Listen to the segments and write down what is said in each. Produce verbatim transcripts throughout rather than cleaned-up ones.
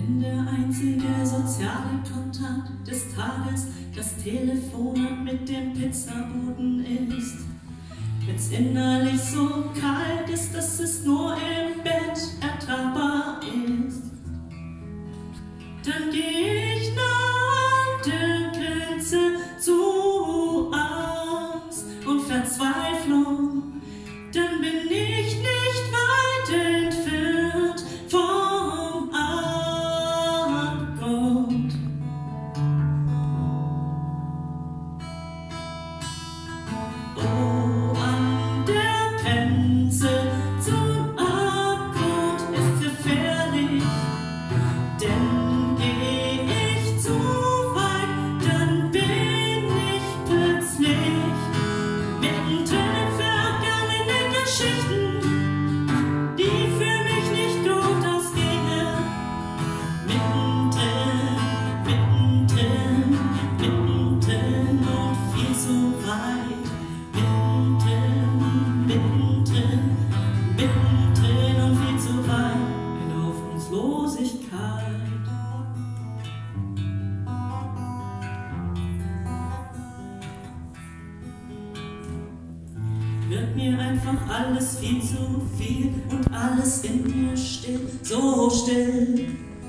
Wenn der einzige soziale Kontakt des Tages das Telefon mit dem Pizzaboten ist, wenn's innerlich so kalt ist, dass es nur im Bett ertragbar ist, dann geh ich nach der Grenze zu Angst und Verzweiflung, dann bin ich nicht weit entfernt vom Abgrund. Oh, an der Grenze zum Abgrund ist gefährlich, denn geh ich zu weit, dann bin ich plötzlich mittendrin in vergangenen Geschichten, die für mich nicht gut ausgingen. Mittendrin, mittendrin, mittendrin und viel zu weit. Mittendrin, mittendrin, mittendrin und viel zu weit in Hoffnungslosigkeit. Wird mir einfach alles viel zu viel und alles in mir still, so still.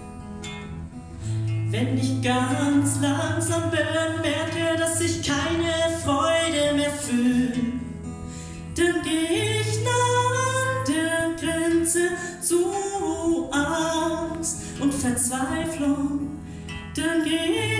Wenn ich ganz langsam bemerke, dass ich keine Freude mehr fühle, dann geh ich nach der Grenze zu Angst und Verzweiflung, dann geh